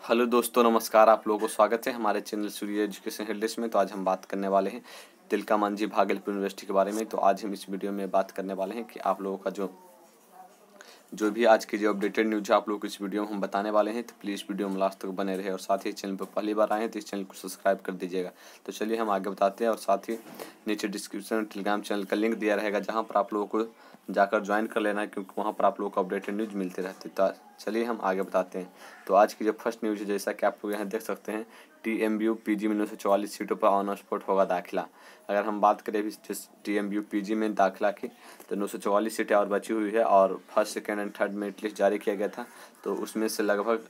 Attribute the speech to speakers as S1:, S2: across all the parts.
S1: Hello दोस्तों, नमस्कार। आप लोगों को स्वागत है हमारे चैनल सूर्य एजुकेशन हेल्थ में। तो आज हम बात करने वाले हैं तिलका मांझी भागलपुर यूनिवर्सिटी के बारे में। तो आज हम इस वीडियो में बात करने वाले हैं कि आप लोगों का जो भी आज की जो अपडेटेड न्यूज है आप लोग को इस वीडियो में हम बताने वाले हैं। तो प्लीज़ वीडियो में लास्ट तक बने रहे और साथ ही चैनल पर पहली बार आए हैं तो इस चैनल को सब्सक्राइब कर दीजिएगा। तो चलिए हम आगे बताते हैं और साथ ही नीचे डिस्क्रिप्शन में टेलीग्राम चैनल का लिंक दिया रहेगा जहाँ पर आप लोगों को जाकर ज्वाइन कर लेना है, क्योंकि वहाँ पर आप लोगों को अपडेटेड न्यूज़ मिलती रहती है। तो चलिए हम आगे बताते हैं। तो आज की जो फर्स्ट न्यूज़ है, जैसा कि आप लोग यहाँ देख सकते हैं, TMBU PG में 944 सीटों पर ऑन स्पॉट होगा दाखिला। अगर हम बात करें जिस TMBU PG में दाखिला की, तो 944 सीटें और बची हुई है और first second and third merit list जारी किया गया था। तो उसमें से लगभग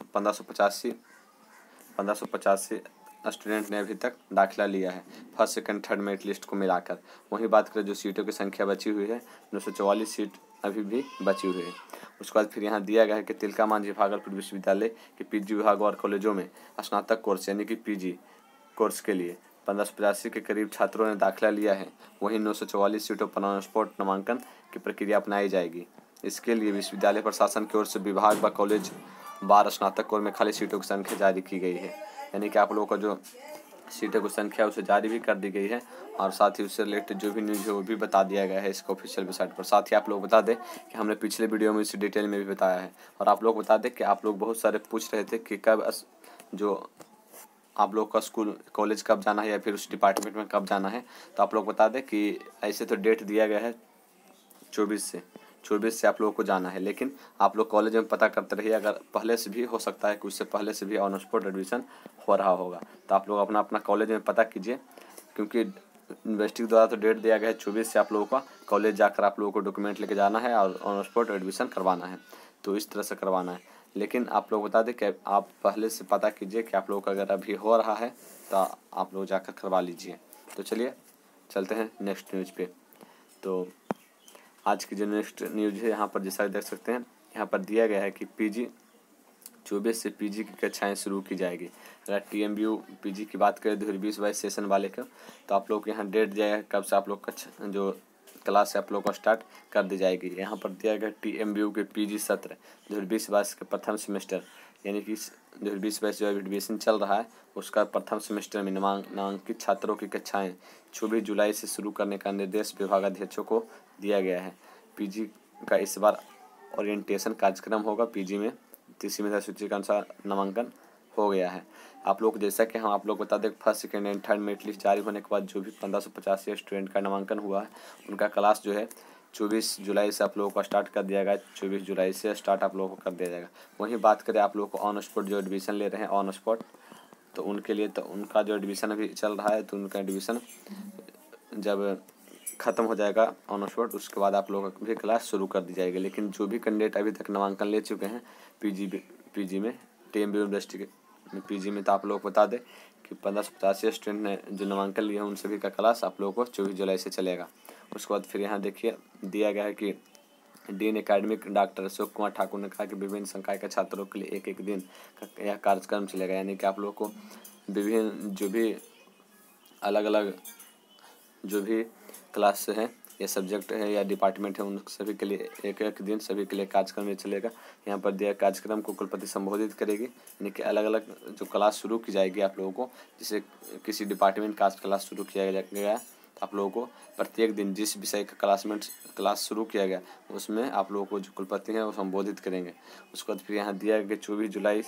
S1: 1585 स्टूडेंट ने अभी तक दाखिला लिया है, first second third merit list को मिलाकर। वहीं बात करें जो सीटों की संख्या बची हुई है, 944 सीट अभी भी बची हुई है। उसके बाद फिर यहाँ दिया गया है कि तिलका मांझी भागलपुर विश्वविद्यालय के PG विभाग और कॉलेजों में स्नातक कोर्स यानी कि PG कोर्स के लिए 1585 के करीब छात्रों ने दाखिला लिया है। वहीं 944 सीटों पर ऑन स्पॉट नामांकन की प्रक्रिया अपनाई जाएगी। इसके लिए विश्वविद्यालय प्रशासन की ओर से विभाग व कॉलेज बार स्नातक कोर में खाली सीटों की संख्या जारी की गई है। यानी कि आप लोगों का जो सीटों की संख्या उसे जारी भी कर दी गई है और साथ ही उससे रिलेटेड जो भी न्यूज़ है वो भी बता दिया गया है इसका ऑफिशियल वेबसाइट पर। साथ ही आप लोग बता दें कि हमने पिछले वीडियो में इसे डिटेल में भी बताया है। और आप लोग बता दें कि आप लोग बहुत सारे पूछ रहे थे कि कब जो आप लोग का स्कूल कॉलेज कब जाना है या फिर उस डिपार्टमेंट में कब जाना है। तो आप लोग बता दें कि ऐसे तो डेट दिया गया है 24 से आप लोगों को जाना है, लेकिन आप लोग कॉलेज में पता करते रहिए। अगर पहले से भी हो सकता है कि उससे पहले से भी ऑन स्पॉट एडमिशन हो रहा होगा, तो आप लोग अपना अपना कॉलेज में पता कीजिए, क्योंकि यूनिवर्सिटी द्वारा तो डेट दिया गया है 24 से आप लोगों का कॉलेज जाकर आप लोगों को डॉक्यूमेंट लेके जाना है और ऑन स्पॉट एडमिशन करवाना है। तो इस तरह से करवाना है, लेकिन आप लोग बता दें कि आप पहले से पता कीजिए कि आप लोगों का अगर अभी हो रहा है तो आप लोग जाकर करवा लीजिए। तो चलिए चलते हैं नेक्स्ट न्यूज़ पे। तो आज की जो नेक्स्ट न्यूज़ है यहाँ पर जैसा देख सकते हैं, यहाँ पर दिया गया है कि PG 24 से PG की कक्षाएं शुरू की जाएगी। अगर TMBU PG की बात करें 2020-22 सेशन वाले का, तो आप लोग यहाँ डेट दिया है कब से आप लोग कक्षा जो क्लास है आप लोग को स्टार्ट कर दी जाएगी। यहाँ पर दिया गया TMBU के PG सत्र 2020-22 के प्रथम सेमेस्टर यानी कि 2020-22 जो एडमिशन चल रहा है उसका प्रथम सेमेस्टर में नामांकित छात्रों की कक्षाएं 24 जुलाई से शुरू करने का निर्देश विभागाध्यक्षों को दिया गया है। PG का इस बार ओरिएंटेशन कार्यक्रम होगा। PG में 30वीं मेधा सूची के अनुसार नामांकन हो गया है। आप लोग जैसा कि हम आप लोग बता दें, first second and third merit list जारी होने के बाद जो भी 1585 स्टूडेंट का नामांकन हुआ है उनका क्लास जो है 24 जुलाई से आप लोगों को स्टार्ट कर दिया गया। 24 जुलाई से स्टार्ट आप लोगों को कर दिया जाएगा। वहीं बात करें आप लोगों को ऑन स्पॉट जो एडमिशन ले रहे हैं ऑन स्पॉट, तो उनके लिए तो उनका जो एडमिशन अभी चल रहा है, तो उनका एडमिशन जब ख़त्म हो जाएगा ऑन स्पॉट उसके बाद आप लोगों की भी क्लास शुरू कर दी जाएगी। लेकिन जो भी कैंडिडेट अभी तक नामांकन ले चुके हैं PG में TMBU यूनिवर्सिटी के PG में, तो आप लोग बता दें कि 1585 स्टूडेंट ने जो नामांकन लिए हैं उन सभी का क्लास आप लोगों को 24 जुलाई से चलेगा। उसके बाद फिर यहाँ देखिए दिया गया है कि dean academic doctor Ashok Kumar Thakur ने कहा कि विभिन्न संकाय के छात्रों के लिए एक दिन का यह कार्यक्रम चलेगा। यानी कि आप लोग को विभिन्न जो भी अलग अलग जो भी क्लास हैं या सब्जेक्ट है या डिपार्टमेंट है उन सभी के लिए एक दिन सभी के लिए कार्यक्रम ये चलेगा। यहाँ पर दिया कार्यक्रम को कुलपति संबोधित करेगी, यानी कि अलग अलग जो क्लास शुरू की जाएगी आप लोगों को, जैसे किसी डिपार्टमेंट का क्लास शुरू किया गया तो आप लोगों को प्रत्येक दिन जिस विषय का क्लास शुरू किया गया उसमें आप लोगों को जो कुलपति हैं वो संबोधित करेंगे। उसके बाद फिर यहाँ दिया गया 24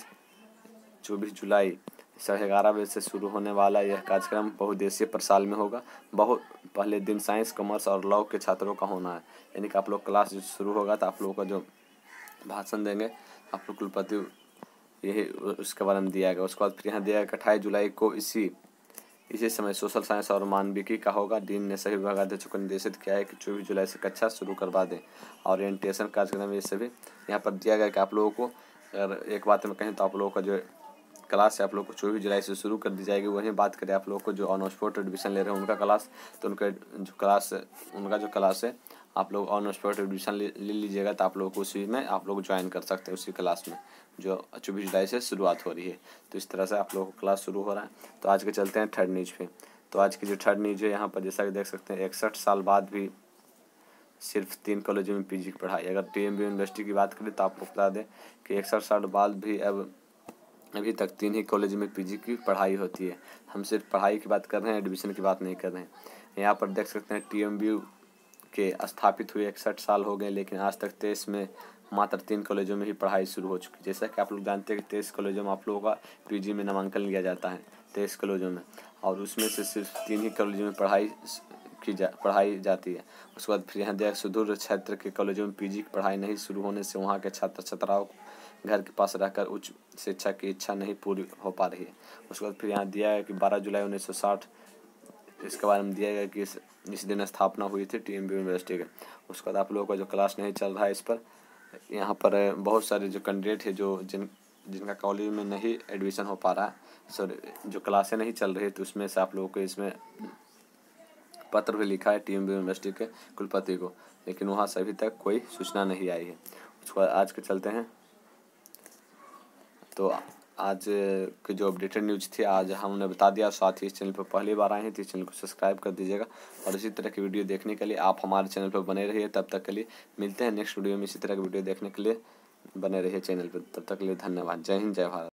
S1: जुलाई 11:30 बजे से शुरू होने वाला यह कार्यक्रम बहुउद्देशीय प्रसाल में होगा। पहले दिन साइंस, कॉमर्स और लॉ के छात्रों का होना है। यानी कि आप लोग क्लास जो शुरू होगा तो आप लोगों का जो भाषण देंगे आप लोग कुलपति, यही उसके बारे में दिया गया। उसके बाद फिर यहाँ दिया गया 28 जुलाई को इसी समय सोशल साइंस और मानविकी का होगा। डीन ने सभी विभागाध्यक्षों को निर्देशित किया है कि 24 जुलाई से कक्षा शुरू करवा दें। ओरिएंटेशन कार्यक्रम ये सभी यहाँ पर दिया गया कि आप लोगों को, अगर एक बात में कहें तो आप लोगों का जो क्लास है आप लोग को 24 जुलाई से शुरू कर दी जाएगी। वहीं बात करें आप लोग को जो ऑन स्पॉट एडमिशन ले रहे हैं उनका क्लास, तो उनका जो क्लास है आप लोग ऑन स्पॉट एडमिशन ले लीजिएगा, तो आप लोग को उसी में आप लोग ज्वाइन कर सकते हैं उसी क्लास में जो 24 जुलाई से शुरुआत हो रही है। तो इस तरह से आप लोगों को क्लास शुरू हो रहा है। तो आज के चलते हैं थर्ड न्यूज़ पे। तो आज की जो थर्ड न्यूज़ है यहाँ पर जैसा कि देख सकते हैं 61 साल बाद भी सिर्फ 3 कॉलेजों में PG की पढ़ाई। अगर TMBU यूनिवर्सिटी की बात करें तो आपको बता दें कि 61 साल बाद भी अब अभी तक 3 ही कॉलेज में पीजी की पढ़ाई होती है। हम सिर्फ पढ़ाई की बात कर रहे हैं, एडमिशन की बात नहीं कर रहे हैं। यहाँ पर देख सकते हैं टीएमबीयू के स्थापित हुए 61 साल हो गए, लेकिन आज तक 23 में मात्र 3 कॉलेजों में ही पढ़ाई शुरू हो चुकी है। जैसा कि आप लोग जानते हैं कि 23 कॉलेजों में आप लोगों का पीजी में नामांकन लिया जाता है 23 कॉलेजों में, और उसमें से सिर्फ 3 ही कॉलेजों में पढ़ाई जाती है। उसके बाद फिर यहाँ सुदूर क्षेत्र के कॉलेजों में पीजी की पढ़ाई नहीं शुरू होने से वहाँ के छात्र छात्राओं को घर के पास रहकर उच्च शिक्षा की इच्छा नहीं पूरी हो पा रही है। उसके बाद फिर यहाँ दिया है कि 12 जुलाई 1960 इसके बारे में दिया गया कि इस दिन स्थापना हुई थी टीएमबीयू यूनिवर्सिटी के। उसके बाद आप लोगों का जो क्लास नहीं चल रहा है, इस पर यहाँ पर बहुत सारे जो कैंडिडेट है जो जिनका कॉलेज में नहीं एडमिशन हो पा रहा है, सॉरी जो क्लासें नहीं चल रही, तो उसमें से आप लोगों को इसमें पत्र भी लिखा है टीएमबीयू यूनिवर्सिटी के कुलपति को, लेकिन वहाँ से अभी तक कोई सूचना नहीं आई है। उसके बाद आज के चलते हैं, तो आज की जो अपडेटेड न्यूज़ थी आज हमने बता दिया। साथ ही इस चैनल पर पहली बार आए हैं तो इस चैनल को सब्सक्राइब कर दीजिएगा, और इसी तरह की वीडियो देखने के लिए आप हमारे चैनल पर बने रहिए। तब तक के लिए मिलते हैं नेक्स्ट वीडियो में। इसी तरह की वीडियो देखने के लिए बने रहिए चैनल पर। तब तक के लिए धन्यवाद। जय हिंद, जय भारत।